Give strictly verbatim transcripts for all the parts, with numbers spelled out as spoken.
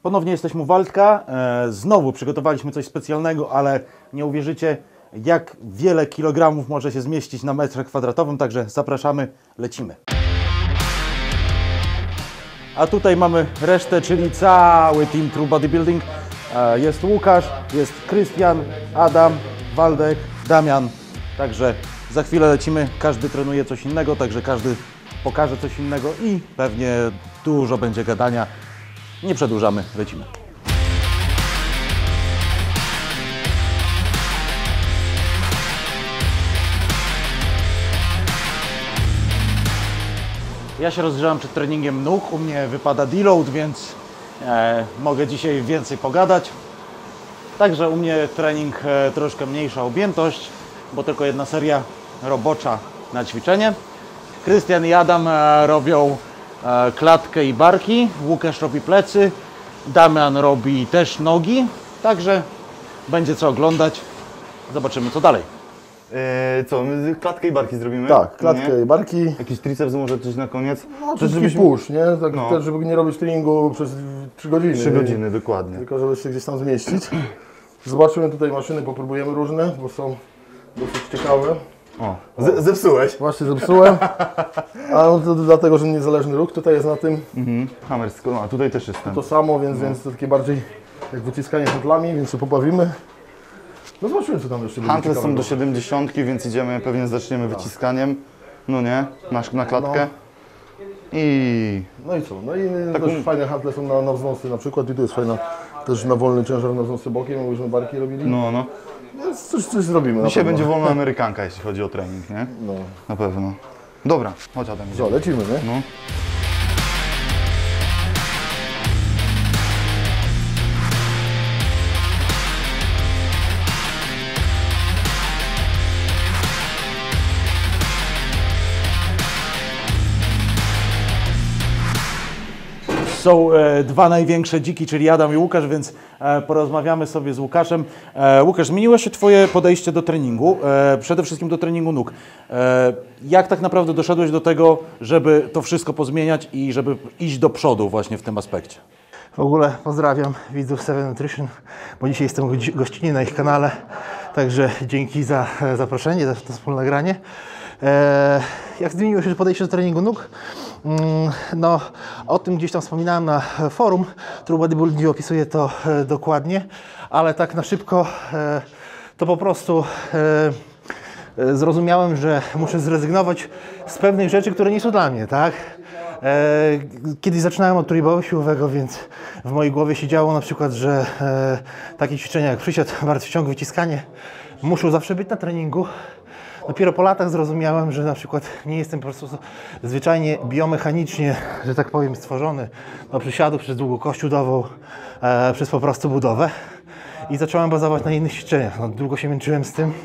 Ponownie jesteśmy u Waldka. E, znowu przygotowaliśmy coś specjalnego, ale nie uwierzycie, jak wiele kilogramów może się zmieścić na metrze kwadratowym, także zapraszamy, lecimy. A tutaj mamy resztę, czyli cały team True Bodybuilding. E, jest Łukasz, jest Krystian, Adam, Waldek, Damian. Także za chwilę lecimy, każdy trenuje coś innego, także każdy pokaże coś innego i pewnie dużo będzie gadania. Nie przedłużamy, lecimy. Ja się rozgrzewam przed treningiem nóg, u mnie wypada deload, więc e, mogę dzisiaj więcej pogadać. Także u mnie trening e, troszkę mniejsza objętość, bo tylko jedna seria robocza na ćwiczenie. Krystian i Adam e, robią e, klatkę i barki, Łukasz robi plecy, Damian robi też nogi, także będzie co oglądać. Zobaczymy co dalej. Eee, co, my klatkę i barki zrobimy? Tak, klatkę nie? i barki. Jakiś triceps może coś na koniec? No, Też żebyś push, nie? Tak, no. też, żeby nie robić treningu przez trzy godziny. trzy godziny, dokładnie. Tylko żeby się gdzieś tam zmieścić. Zobaczymy tutaj maszyny, popróbujemy różne, bo są dosyć ciekawe. O, z zepsułeś. Właśnie zepsułem, a no to dlatego, że niezależny ruch tutaj jest na tym. Mhm. Hammer, no, a tutaj też jest ten. To samo, więc, no. więc to takie bardziej jak wyciskanie handlami, więc się pobawimy. No zobaczymy co tam jeszcze będzie. Handle są do siedemdziesiątki, więc idziemy, pewnie zaczniemy tak. wyciskaniem. No nie, na, na klatkę. No. I... No i co? No i tak też um... fajne handle są na, na wznosy na przykład i tu jest fajna też na wolny ciężar na wznosy bokiem, jakbyśmy barki robili. No, no. Więc coś, coś zrobimy. Dzisiaj będzie wolna amerykanka, jeśli chodzi o trening, nie? No. Na pewno. Dobra, chodź Adam. Co, lecimy, nie? No. Są e, dwa największe dziki, czyli Adam i Łukasz, więc e, porozmawiamy sobie z Łukaszem. E, Łukasz, zmieniło się Twoje podejście do treningu, e, przede wszystkim do treningu nóg. E, jak tak naprawdę doszedłeś do tego, żeby to wszystko pozmieniać i żeby iść do przodu właśnie w tym aspekcie? W ogóle pozdrawiam widzów Seven Nutrition, bo dzisiaj jestem gościnnie na ich kanale, także dzięki za zaproszenie, za to wspólne granie. E, jak zmieniło się podejście do treningu nóg? No, o tym gdzieś tam wspominałem na forum, True Bodybuilding opisuje to e, dokładnie, ale tak na szybko e, to po prostu e, e, zrozumiałem, że muszę zrezygnować z pewnych rzeczy, które nie są dla mnie, tak? E, kiedyś zaczynałem od trójboju siłowego, więc w mojej głowie się działo na przykład, że e, takie ćwiczenia jak przysiad, martwy ciąg, wyciskanie muszą zawsze być na treningu. Dopiero po latach zrozumiałem, że na przykład nie jestem po prostu zwyczajnie biomechanicznie, że tak powiem, stworzony do przysiadu przez długokość udową, e, przez po prostu budowę i zacząłem bazować na innych ćwiczeniach. No, długo się męczyłem z tym,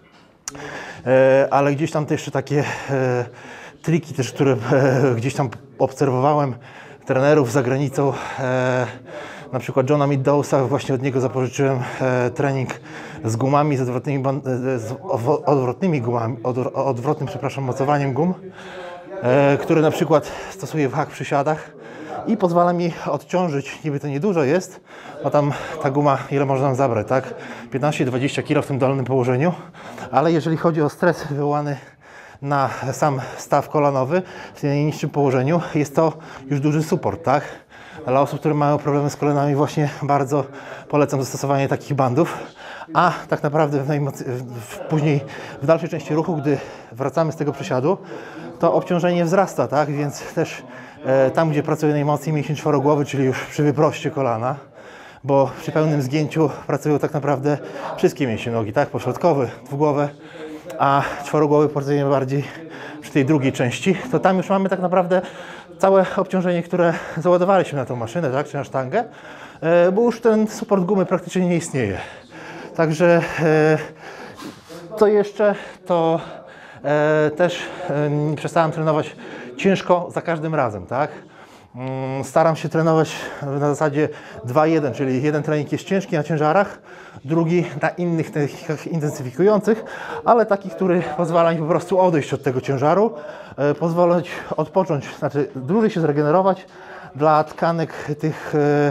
e, ale gdzieś tam też jeszcze takie e, triki też, które e, gdzieś tam obserwowałem trenerów za granicą, e, na przykład Johna Meadowsa, właśnie od niego zapożyczyłem e, trening z gumami, z odwrotnymi, z odwrotnymi gumami, od, odwrotnym, przepraszam, mocowaniem gum, e, który na przykład stosuję w hack przysiadach i pozwala mi odciążyć, niby to niedużo jest, bo tam ta guma, ile można nam zabrać, tak? piętnaście do dwudziestu kilo w tym dolnym położeniu, ale jeżeli chodzi o stres wywołany na sam staw kolanowy w tym najniższym położeniu, jest to już duży support, tak? Dla osób, które mają problemy z kolanami, właśnie bardzo polecam zastosowanie takich bandów. A tak naprawdę w w, później w dalszej części ruchu, gdy wracamy z tego przysiadu, to obciążenie wzrasta, tak? Więc też e, tam, gdzie pracuję najmocniej mięsień czworogłowy, czyli już przy wyproście kolana, bo przy pełnym zgięciu pracują tak naprawdę wszystkie mięśnie nogi, tak? Pośrodkowy, dwugłowe, a czworogłowy pracuje bardziej przy tej drugiej części, to tam już mamy tak naprawdę całe obciążenie, które załadowaliśmy na tą maszynę, tak, czy na sztangę, e, bo już ten support gumy praktycznie nie istnieje. Także e, co jeszcze, to e, też e, przestałem trenować ciężko za każdym razem, tak. Staram się trenować na zasadzie dwa jeden, czyli jeden trening jest ciężki na ciężarach, drugi na innych technikach intensyfikujących, ale taki, który pozwala mi po prostu odejść od tego ciężaru, e, pozwolić odpocząć, znaczy dłużej się zregenerować dla tkanek tych e,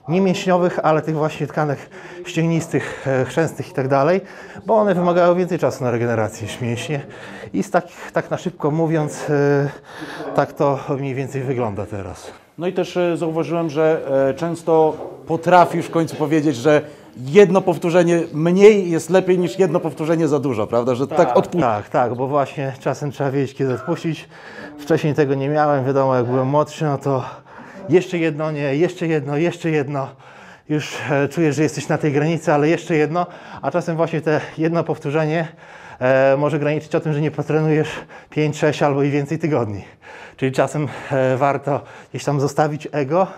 nie mięśniowych, ale tych właśnie tkanek ścięgnistych, e, chrzęstych i tak dalej, bo one wymagają więcej czasu na regenerację niż mięśnie. I z tak, tak na szybko mówiąc, e, tak to mniej więcej wygląda teraz. No i też e, zauważyłem, że e, często potrafisz w końcu powiedzieć, że jedno powtórzenie mniej jest lepiej niż jedno powtórzenie za dużo, prawda? Że tak, tak odpuścić. Tak, tak, bo właśnie czasem trzeba wiedzieć, kiedy odpuścić. Wcześniej tego nie miałem, wiadomo, jak byłem młodszy, no to jeszcze jedno, nie, jeszcze jedno, jeszcze jedno. Już e, czujesz, że jesteś na tej granicy, ale jeszcze jedno, a czasem właśnie te jedno powtórzenie e, może graniczyć o tym, że nie potrenujesz pięć, sześć albo i więcej tygodni. Czyli czasem e, warto gdzieś tam zostawić ego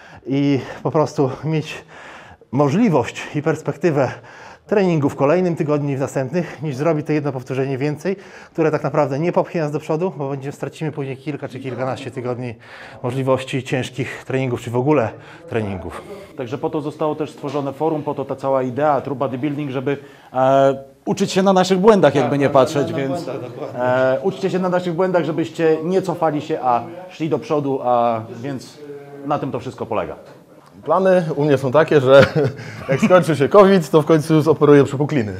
i po prostu mieć możliwość i perspektywę treningu w kolejnym tygodniu i w następnych, niż zrobić to jedno powtórzenie więcej, które tak naprawdę nie popchnie nas do przodu, bo będziemy stracimy później kilka czy kilkanaście tygodni możliwości ciężkich treningów, czy w ogóle treningów. Także po to zostało też stworzone forum, po to ta cała idea True Bodybuilding, żeby e, uczyć się na naszych błędach, jakby nie patrzeć, więc e, uczcie się na naszych błędach, żebyście nie cofali się, a szli do przodu, a więc na tym to wszystko polega. Plany u mnie są takie, że jak skończy się COVID, to w końcu zoperuję przepukliny.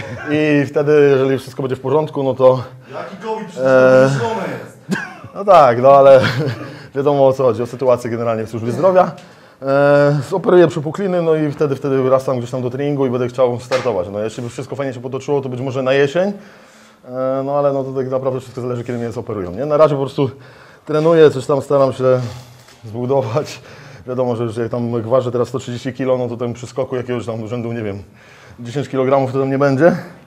I wtedy, jeżeli wszystko będzie w porządku, no to... Jaki COVID? Wszystko wymyślone jest. No tak, no ale wiadomo o co chodzi, o sytuację generalnie w służbie zdrowia. E, zoperuję przepukliny, no i wtedy, wtedy wracam gdzieś tam do treningu i będę chciał startować. No jeśli by wszystko fajnie się potoczyło, to być może na jesień. E, no ale no to tak naprawdę wszystko zależy, kiedy mnie zoperują, nie? Na razie po prostu trenuję, coś tam staram się zbudować. Wiadomo, że jak tam jak ważę teraz sto trzydzieści kilo, no to ten przy skoku jakiegoś tam rzędu, nie wiem, dziesięć kilogramów to tam nie będzie.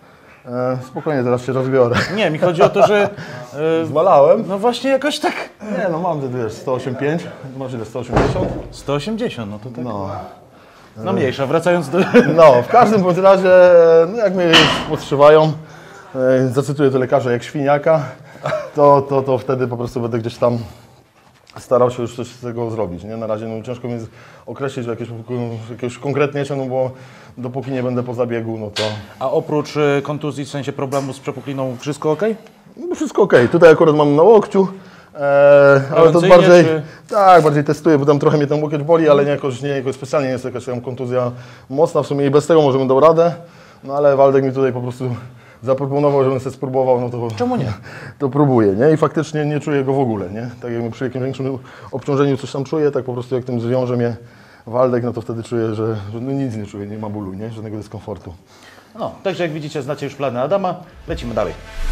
E, spokojnie, teraz się rozbiorę. Nie, mi chodzi o to, że e, Zmalałem? no właśnie jakoś tak Nie, no mam, wiesz, sto osiemdziesiąt pięć, masz ile, sto osiemdziesiąt? sto osiemdziesiąt, no to tak. No. No mniejsza, wracając do... No, w każdym bądź razie, no jak mnie podszywają, e, zacytuję to lekarza jak świniaka, to, to, to wtedy po prostu będę gdzieś tam starał się już coś z tego zrobić, nie? Na razie no, ciężko mi jest określić jakieś, jakieś konkretniejsze, no bo dopóki nie będę po zabiegu, no to... A oprócz e, kontuzji, w sensie problemu z przepukliną, wszystko ok? No wszystko ok. Tutaj akurat mam na łokciu, e, ale to Prewencyjnie, bardziej, czy- tak, bardziej testuję, bo tam trochę mnie ten łokieć boli, ale nie jakoś, nie jakoś specjalnie, nie jest jakaś tam kontuzja mocna, w sumie i bez tego możemy dał radę, no ale Waldek mi tutaj po prostu zaproponował, żebym sobie spróbował, no to... Czemu nie? To próbuję, nie? I faktycznie nie czuję go w ogóle, nie? Tak jak przy jakimś większym obciążeniu coś tam czuję, tak po prostu jak tym zwiąże mnie Waldek, no to wtedy czuję, że, że no nic nie czuję, nie ma bólu, nie? Żadnego dyskomfortu. No, także jak widzicie, znacie już plany Adama, lecimy dalej.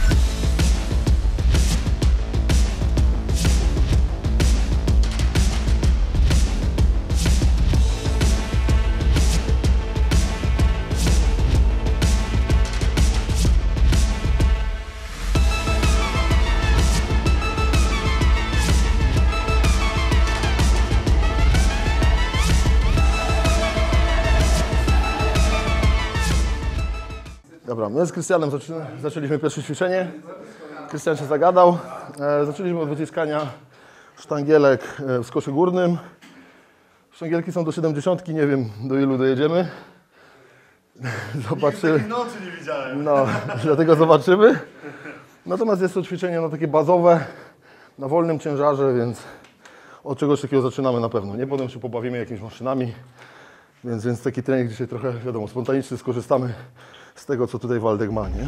Dobra, my z Krystianem zaczę, zaczęliśmy pierwsze ćwiczenie. Krystian się zagadał. E, zaczęliśmy od wyciskania sztangielek e, w skoszu górnym. Sztangielki są do siedemdziesiątki, nie wiem do ilu dojedziemy. Zobaczymy. Nocy nie widziałem. No, dlatego zobaczymy. Natomiast jest to ćwiczenie no, takie bazowe, na wolnym ciężarze, więc od czegoś takiego zaczynamy na pewno. Nie potem się pobawimy jakimiś maszynami, więc, więc taki trening dzisiaj trochę, wiadomo, spontaniczny, skorzystamy z tego, co tutaj Waldek ma, nie?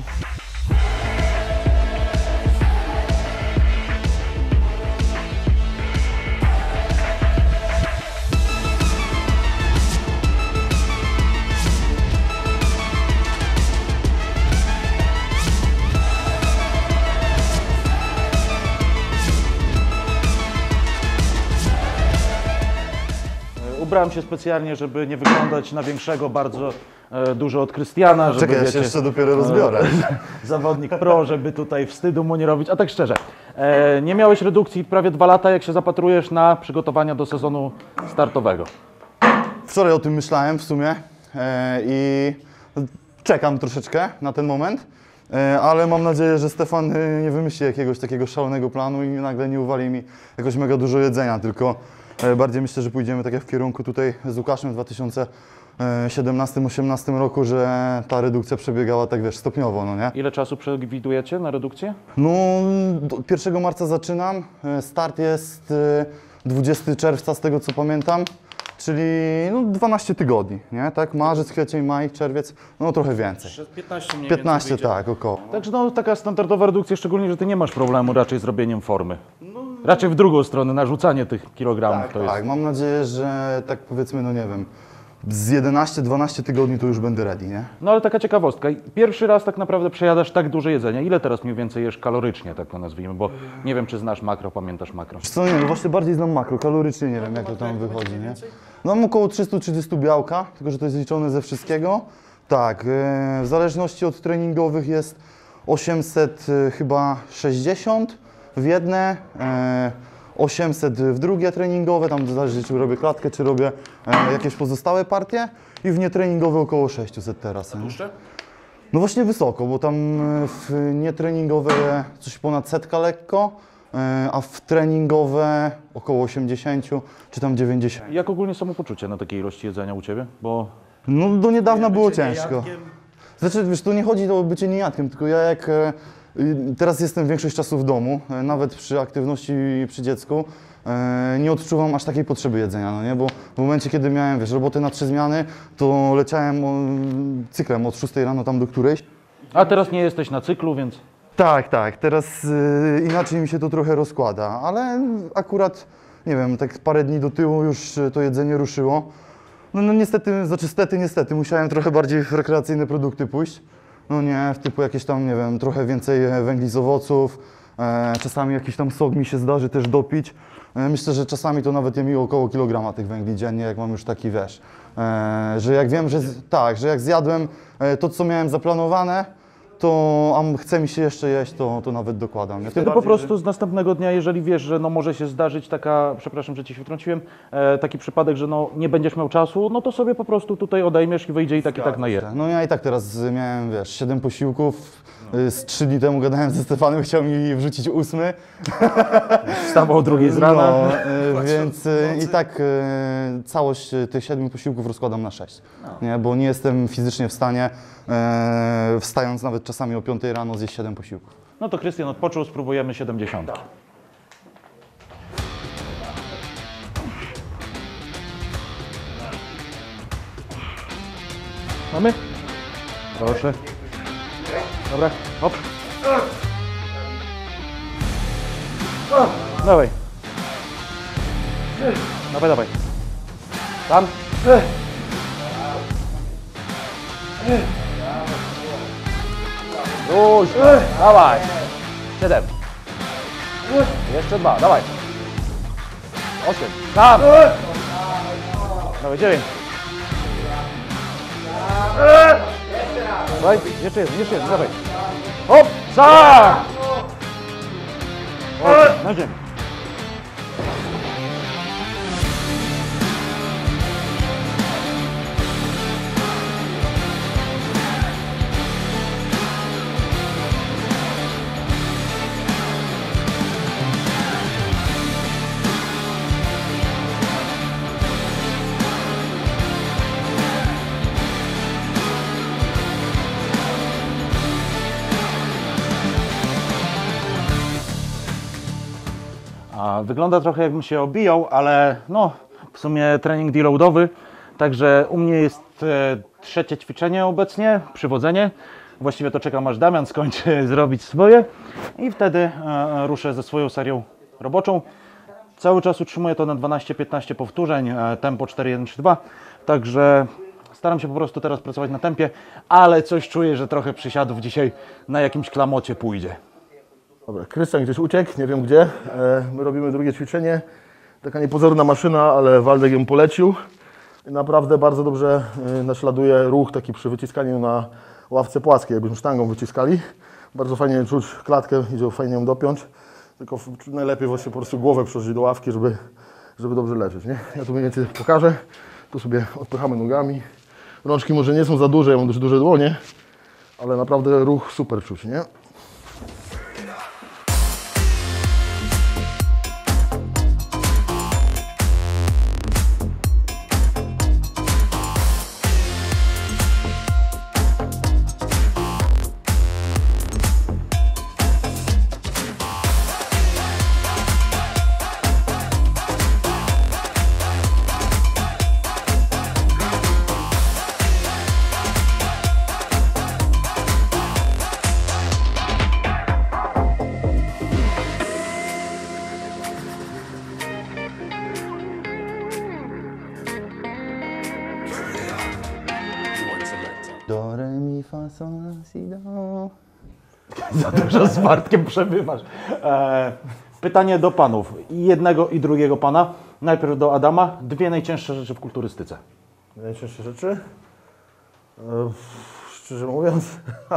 Ubrałem się specjalnie, żeby nie wyglądać na większego, bardzo e, dużo od Krystiana, żeby, Czekaj, ja się wiecie, jeszcze dopiero rozbiorę. zawodnik pro, żeby tutaj wstydu mu nie robić. A tak szczerze, e, nie miałeś redukcji prawie dwa lata, jak się zapatrujesz na przygotowania do sezonu startowego. Wczoraj o tym myślałem w sumie e, i czekam troszeczkę na ten moment, e, ale mam nadzieję, że Stefan e, nie wymyśli jakiegoś takiego szalonego planu i nagle nie uwali mi jakoś mega dużo jedzenia, tylko e, bardziej myślę, że pójdziemy tak jak w kierunku tutaj z Łukaszem w dwa tysiące siedemnastym osiemnastym roku, że ta redukcja przebiegała tak wiesz stopniowo, no nie? Ile czasu przewidujecie na redukcję? No, do pierwszego marca zaczynam. E, Start jest e, dwudziestego czerwca, z tego co pamiętam. czyli no, dwanaście tygodni, nie? Tak, marzec, kwiecień, maj, czerwiec, no trochę więcej. piętnaście mniej piętnaście, więcej wyjdzie. tak, około. Także no taka standardowa redukcja, szczególnie, że ty nie masz problemu raczej z robieniem formy. Raczej w drugą stronę, narzucanie tych kilogramów to jest. Tak, mam nadzieję, że tak powiedzmy, no nie wiem, z jedenaście dwanaście tygodni to już będę ready, nie? No ale taka ciekawostka, pierwszy raz tak naprawdę przejadasz tak duże jedzenie. Ile teraz mniej więcej jesz kalorycznie, tak to nazwijmy, bo nie wiem, czy znasz makro, pamiętasz makro. Wiesz co, nie, no właśnie bardziej znam makro, kalorycznie nie wiem, jak to tam wychodzi, nie? No mam około trzysta trzydzieści białka, tylko że to jest liczone ze wszystkiego. Tak, yy, w zależności od treningowych jest osiemset yy, chyba sześćdziesiąt w jedne, yy, osiemset w drugie treningowe, tam zależy, czy robię klatkę, czy robię e, jakieś pozostałe partie i w nietreningowe około sześćset teraz. Tłuszcze? No właśnie wysoko, bo tam e, w nietreningowe coś ponad setka lekko, e, a w treningowe około osiemdziesiąt czy tam dziewięćdziesiąt. Jak ogólnie samopoczucie na takiej ilości jedzenia u Ciebie? Bo No do niedawna było ciężko. Znaczy, wiesz, tu nie chodzi o bycie niejadkiem, tylko ja jak e, teraz jestem większość czasu w domu, e, nawet przy aktywności przy dziecku, e, nie odczuwam aż takiej potrzeby jedzenia, no nie? Bo w momencie, kiedy miałem, wiesz, roboty na trzy zmiany, to leciałem o, cyklem od szóstej rano tam do którejś. a teraz nie jesteś na cyklu, więc Tak, tak, teraz e, inaczej mi się to trochę rozkłada, ale akurat, nie wiem, tak parę dni do tyłu już to jedzenie ruszyło. No, no niestety, znaczy stety, niestety, musiałem trochę bardziej w rekreacyjne produkty pójść. No nie, w typu jakieś tam, nie wiem, trochę więcej węgli z owoców, e, czasami jakiś tam sok mi się zdarzy też dopić. E, myślę, że czasami to nawet je mi około kilograma tych węgli dziennie, jak mam już taki, wiesz, e, że jak wiem, że z, tak, że jak zjadłem e, to, co miałem zaplanowane, to a chce mi się jeszcze jeść, to, to nawet dokładam. Nie? wtedy po prostu z następnego dnia, jeżeli wiesz, że no może się zdarzyć taka, przepraszam, że Ci się wtrąciłem, e, taki przypadek, że no nie będziesz miał czasu, no to sobie po prostu tutaj odejmiesz i wyjdzie i tak i tak na je. No ja i tak teraz miałem, wiesz, siedem posiłków, y, z trzy dni temu gadałem ze Stefanem, chciał mi wrzucić ósmy. Wstawał o drugiej z rana. No, y, więc y, i tak y, całość y, tych siedmiu posiłków rozkładam na sześć, nie? Bo nie jestem fizycznie w stanie, y, wstając nawet czasami o piątej rano, zjeść siedem posiłków. No to Krystian odpoczął, spróbujemy siedemdziesiąt. Mamy? Proszę. Dobra, hop. Dawaj. Dawaj, dawaj. Tam. Już. Dawaj. Siedem. Jeszcze dwa, dawaj. Osiem. Tam. Dawaj, dziewięć. Dawaj, jeszcze jeden, jeszcze jeden, dawaj. Hop, sam! Osiem, na ziemię. A wygląda trochę jakbym się obijał, ale no w sumie trening deloadowy, także u mnie jest e, trzecie ćwiczenie obecnie, przywodzenie. Właściwie to czekam aż Damian skończy zrobić swoje i wtedy e, ruszę ze swoją serią roboczą. Cały czas utrzymuję to na dwanaście piętnaście powtórzeń, e, tempo cztery jeden trzy dwa, także staram się po prostu teraz pracować na tempie, ale coś czuję, że trochę przysiadów dzisiaj na jakimś klamocie pójdzie. Dobra, Krystian gdzieś uciekł, nie wiem gdzie. E, my robimy drugie ćwiczenie. Taka niepozorna maszyna, ale Waldek ją polecił. I naprawdę bardzo dobrze e, naśladuje ruch taki przy wyciskaniu na ławce płaskiej, jakbyśmy sztangą wyciskali. Bardzo fajnie czuć klatkę, idzie fajnie ją dopiąć. Tylko najlepiej właśnie po prostu głowę przyłożyć do ławki, żeby, żeby dobrze leżeć. Nie? Ja tu mniej więcej pokażę. Tu sobie odpychamy nogami. Rączki może nie są za duże, ja mam dość duże dłonie, ale naprawdę ruch super czuć, nie? Do, re, mi, fa, sol, la, si, do. Za dużo z Bartkiem przebywasz. E, pytanie do panów. I jednego i drugiego pana. Najpierw do Adama. Dwie najcięższe rzeczy w kulturystyce. Najcięższe rzeczy? E, szczerze mówiąc,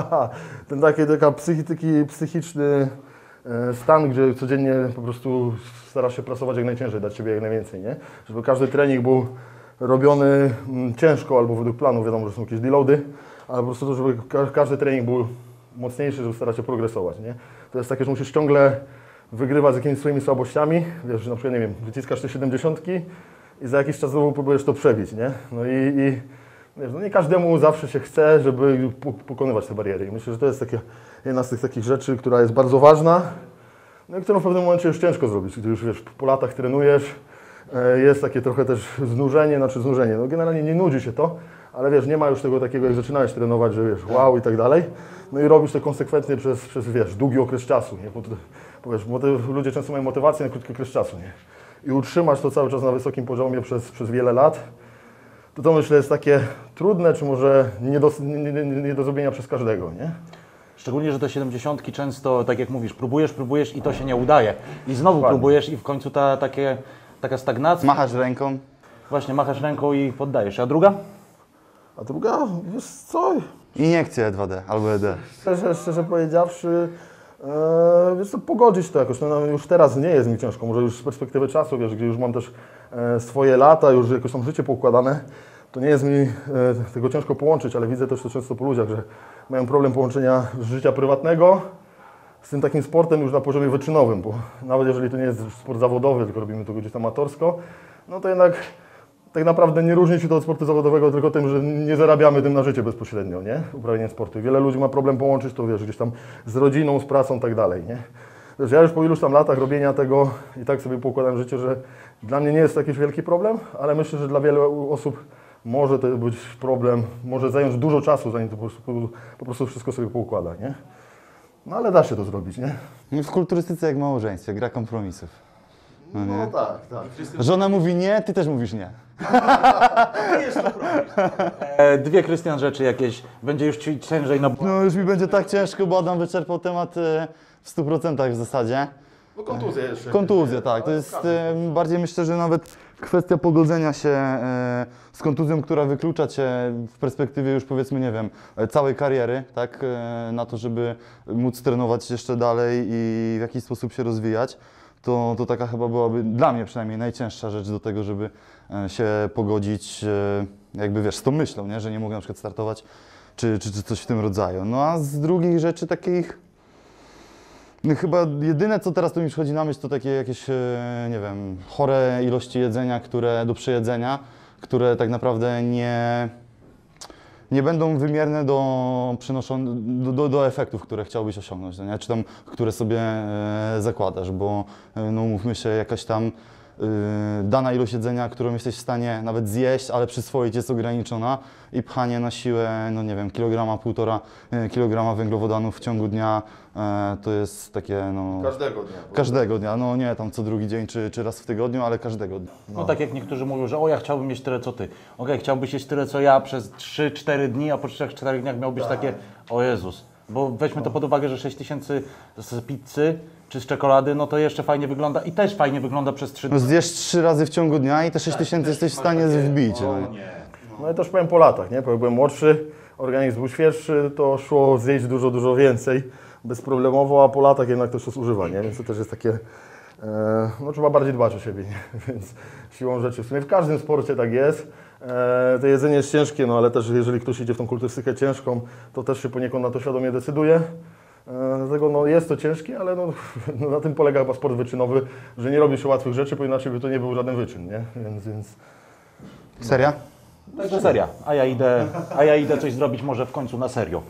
ten taki, taka psychiki, psychiczny e, stan, gdzie codziennie po prostu starasz się pracować jak najciężej, dać siebie jak najwięcej, nie? Żeby każdy trening był robiony mm, ciężko albo według planu, wiadomo, że są jakieś deloady, ale po prostu to, żeby ka każdy trening był mocniejszy, żeby starać się progresować, nie? To jest takie, że musisz ciągle wygrywać z jakimiś swoimi słabościami, wiesz, że na przykład, nie wiem, wyciskasz te siedemdziesiątki i za jakiś czas znowu próbujesz to przebić, nie? No i, i wiesz, no nie każdemu zawsze się chce, żeby pokonywać te bariery i myślę, że to jest takie, jedna z tych takich rzeczy, która jest bardzo ważna, no i którą w pewnym momencie już ciężko zrobić, gdy już, wiesz, po latach trenujesz, jest takie trochę też znużenie, znaczy znużenie, no generalnie nie nudzi się to, ale wiesz, nie ma już tego takiego, jak zaczynałeś trenować, że wiesz, wow i tak dalej, no i robisz to konsekwentnie przez, przez wiesz, długi okres czasu, nie? Bo, to, bo wiesz, motyw, ludzie często mają motywację na krótki okres czasu, nie? I utrzymać to cały czas na wysokim poziomie przez, przez wiele lat, to to myślę jest takie trudne, czy może nie do, nie, nie, nie do zrobienia przez każdego, nie? Szczególnie, że te siedemdziesiątki często, tak jak mówisz, próbujesz, próbujesz i to się nie udaje. I znowu Dokładnie. próbujesz i w końcu ta takie, taka stagnacja. Machasz ręką. Właśnie, machasz ręką i poddajesz. A druga? A druga, wiesz co, Iniekcje dwa D albo E D. szczerze, szczerze powiedziawszy, e, wiesz co, pogodzić to jakoś, no, no, już teraz nie jest mi ciężko, może już z perspektywy czasu, wiesz, gdzie już mam też e, swoje lata, już jakoś tam życie poukładane, to nie jest mi e, tego ciężko połączyć, ale widzę też to często po ludziach, że mają problem połączenia życia prywatnego z tym takim sportem już na poziomie wyczynowym, bo nawet jeżeli to nie jest sport zawodowy, tylko robimy to gdzieś tam amatorsko, no to jednak tak naprawdę nie różni się to od sportu zawodowego tylko tym, że nie zarabiamy tym na życie bezpośrednio, nie? Uprawianiem sportu. Wiele ludzi ma problem połączyć to, wiesz, gdzieś tam z rodziną, z pracą i tak dalej, nie? Wiesz, ja już po iluś tam latach robienia tego i tak sobie poukładam życie, że dla mnie nie jest to jakiś wielki problem, ale myślę, że dla wielu osób może to być problem, może zająć dużo czasu, zanim to po prostu, po prostu wszystko sobie poukłada, nie? No ale da się to zrobić, nie? W kulturystyce jak w małżeństwie, gra kompromisów. No nie? tak, tak. Żona mówi nie, ty też mówisz nie. E, dwie, Krystian, rzeczy jakieś. Będzie już ci ciężej na... No już mi będzie tak ciężko, bo Adam wyczerpał temat e, w stu procentach w zasadzie. No kontuzja jeszcze. Kontuzja, tak. To jest e, bardziej myślę, że nawet kwestia pogodzenia się e, z kontuzją, która wyklucza cię w perspektywie już powiedzmy, nie wiem, e, całej kariery, tak, e, na to, żeby móc trenować jeszcze dalej i w jakiś sposób się rozwijać. To, to taka chyba byłaby dla mnie przynajmniej najcięższa rzecz do tego, żeby e, się pogodzić e, jakby wiesz, z tą myślą, nie? Że nie mogę na przykład startować czy, czy, czy coś w tym rodzaju. No a z drugich rzeczy takich no chyba jedyne, co teraz tu mi przychodzi na myśl, to takie jakieś, e, nie wiem, chore ilości jedzenia, które do przejedzenia, które tak naprawdę nie, nie będą wymierne do, do, do, do efektów, które chciałbyś osiągnąć, no nie? Czy tam, które sobie e, zakładasz, bo e, no mówmy się, jakaś tam e, dana ilość jedzenia, którą jesteś w stanie nawet zjeść, ale przyswoić jest ograniczona i pchanie na siłę, no nie wiem, kilograma, półtora e, kilograma węglowodanów w ciągu dnia, e, to jest takie, no... Każdego dnia. Każdego dnia, no nie tam co drugi dzień czy, czy raz w tygodniu, ale każdego dnia. No tak jak niektórzy mówią, że o ja chciałbym mieć tyle co ty. Okej, chciałbyś jeść tyle co ja przez trzy cztery dni, a po trzech czterech dniach miał być takie o Jezus. Bo weźmy to pod uwagę, że sześć tysięcy z pizzy czy z czekolady, no to jeszcze fajnie wygląda i też fajnie wygląda przez trzy No dni. zjesz trzy razy w ciągu dnia i te sześć tysięcy jesteś w stanie wbić. No. No i też powiem po latach, nie? Bo jak byłem młodszy, organizm był świeższy, to szło zjeść dużo, dużo więcej bezproblemowo, a po latach jednak to się zużywa, nie? Więc to też jest takie, e, no trzeba bardziej dbać o siebie, nie? Więc siłą rzeczy, w sumie w każdym sporcie tak jest. E, to jedzenie jest ciężkie, no ale też jeżeli ktoś idzie w tą kulturystykę ciężką, to też się poniekąd na to świadomie decyduje. E, dlatego no, jest to ciężkie, ale no, no, na tym polega chyba sport wyczynowy, że nie robi się łatwych rzeczy, bo inaczej by to nie był żaden wyczyn, nie? Więc, więc... Seria? Także seria, a ja idę, a ja idę coś zrobić może w końcu na serio.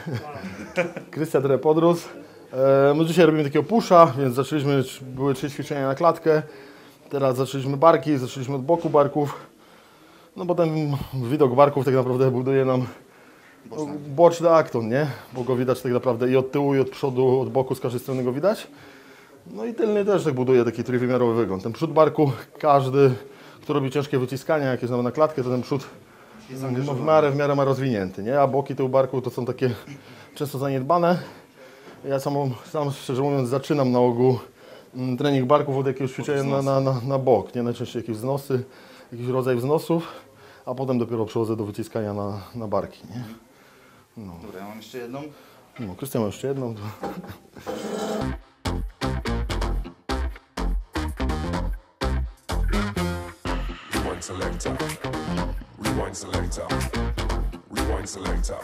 Krystian trochę podrósł. E, my dzisiaj robimy takiego pusha, więc zaczęliśmy, były trzy ćwiczenia na klatkę. Teraz zaczęliśmy barki, zaczęliśmy od boku barków. No potem widok barków tak naprawdę buduje nam boczny, boczny akton, nie? Bo go widać tak naprawdę i od tyłu, i od przodu, od boku, z każdej strony go widać. No i tylny też tak buduje taki trójwymiarowy wygląd. Ten przód barku, każdy, kto robi ciężkie wyciskania, jakieś nawet na klatkę, to ten przód w miarę, w miarę ma rozwinięty, nie? A boki tyłu barku to są takie często zaniedbane. Ja sam, sam szczerze mówiąc zaczynam na ogół mm, trening barków od jakiegoś ćwiczenia na, na, na, na bok, nie? Najczęściej jakieś wznosy, jakiś rodzaj wznosów, a potem dopiero przechodzę do wyciskania na, na barki, nie? No. Dobra, ja mam jeszcze jedną. No, Krystian ma jeszcze jedną. Rewind selector. Rewind selector. Rewind selector.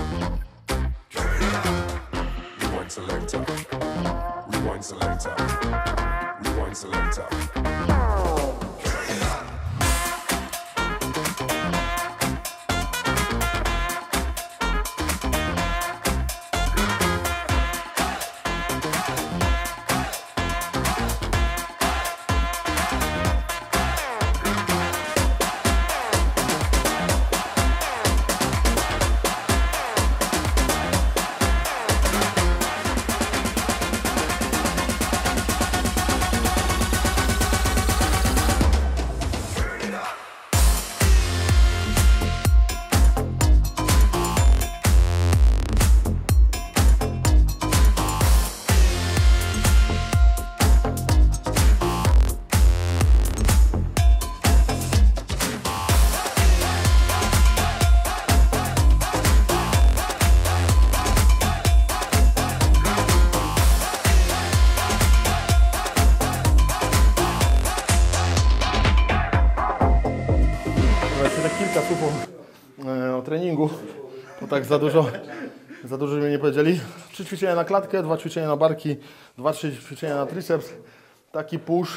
Rewind selector. Rewind selector. Rewind selector. Kilka słów o, e, o treningu, bo tak za dużo, za dużo mi nie powiedzieli. Trzy ćwiczenia na klatkę, dwa ćwiczenia na barki, dwa, trzy ćwiczenia na triceps. Taki push.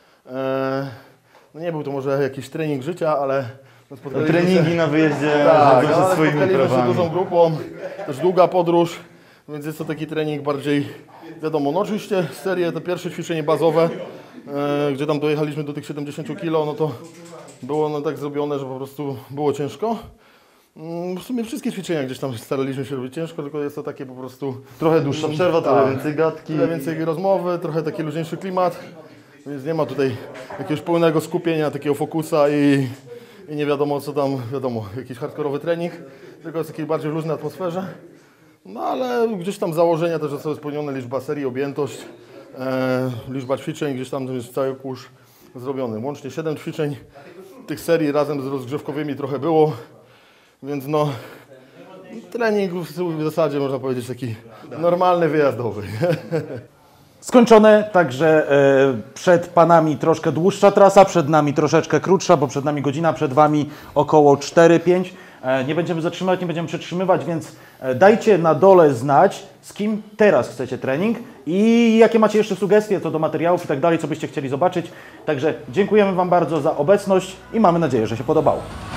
E, no nie był to może jakiś trening życia, ale no Treningi się, na wyjeździe tak, ze ale swoimi spotkaliśmy się prawami. dużą grupą, też długa podróż, więc jest to taki trening bardziej, wiadomo, no oczywiście serię, te pierwsze ćwiczenie bazowe, e, gdzie tam dojechaliśmy do tych siedemdziesięciu kilo, no to było no tak zrobione, że po prostu było ciężko. W sumie wszystkie ćwiczenia gdzieś tam staraliśmy się robić ciężko, tylko jest to takie po prostu... Trochę dłuższa przerwa, trochę tak, więcej gadki. Trochę więcej rozmowy, trochę taki luźniejszy klimat, więc nie ma tutaj jakiegoś pełnego skupienia, takiego fokusa i, i nie wiadomo co tam, wiadomo, jakiś hardkorowy trening, tylko jest w takiej bardziej luźnej atmosferze. No ale gdzieś tam założenia też zostały spełnione, liczba serii, objętość, e, liczba ćwiczeń, gdzieś tam jest cały kurz zrobiony. Łącznie siedem ćwiczeń tych serii razem z rozgrzewkowymi trochę było, więc no trening w zasadzie można powiedzieć taki normalny, wyjazdowy. Skończone, także e, przed Panami troszkę dłuższa trasa, przed nami troszeczkę krótsza, bo przed nami godzina, przed Wami około cztery pięć. E, nie będziemy zatrzymywać, nie będziemy przetrzymywać, więc e, dajcie na dole znać, z kim teraz chcecie trening i jakie macie jeszcze sugestie co do materiałów i tak dalej, co byście chcieli zobaczyć. Także dziękujemy Wam bardzo za obecność i mamy nadzieję, że się podobało.